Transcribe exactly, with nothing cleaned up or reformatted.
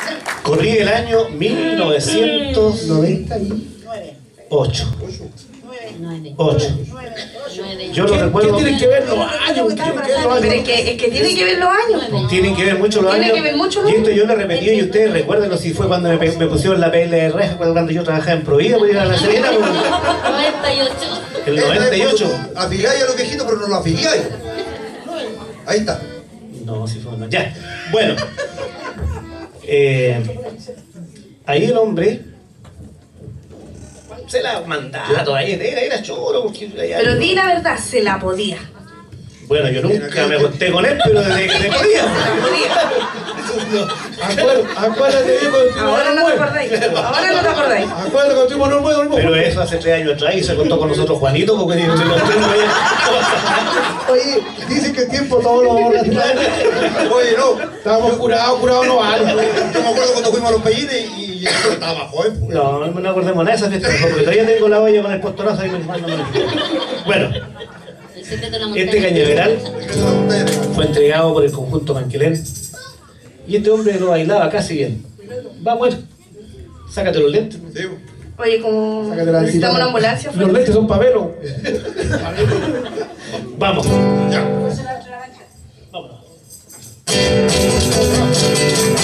Corrí el año mil novecientos noventa y ocho. ocho. Yo lo recuerdo. ¿Qué tienen que ver los años? Pero es que, es que tienen que ver los años. Tienen que ver mucho los Tiene años. que ver mucho los Y esto años. yo lo he repetido y ustedes recuérdenlo si fue cuando me, pe- me pusieron la P L R, cuando yo trabajaba en Provida, por ir a la Serena. Por... noventa y ocho. El noventa y ocho. Afiliáis a los viejitos, pero no lo afiliáis. Ahí está. No, si fue no. Ya. Bueno. Eh, ahí el hombre se la mandaba ahí, era, era choro. Porque allá- Pero di la verdad, se la podía. Bueno, yo nunca me acosté con él, pero desde que se podía. Acuérdate, viejo, del Ahora no te acordáis. Ahora no te acordáis. Acuérdate que tuvimos no puedo, Pero eso hace tres años atrás y se contó con nosotros Juanito, porque digo, si los tres no había- Oye, dicen que el tiempo todo lo borra. Oye, no. Estábamos curados, curados no vale. Yo me acuerdo cuando fuimos a los pellines y yo estaba joven. Pues. No, no me acordemos nada de esa fiesta, porque todavía tengo la olla con el postonazo ahí me no me- Bueno, El secreto de la montaña. este cañaveral Secreto de la montaña. fue entregado por el conjunto Manquelén y este hombre lo bailaba casi bien. Vamos, él, sácate los lentes. Sí. Oye, como Sácate la necesitamos una bicicleta. ambulancia. Los lentes son pavelo. Vamos. Ya. Vámonos.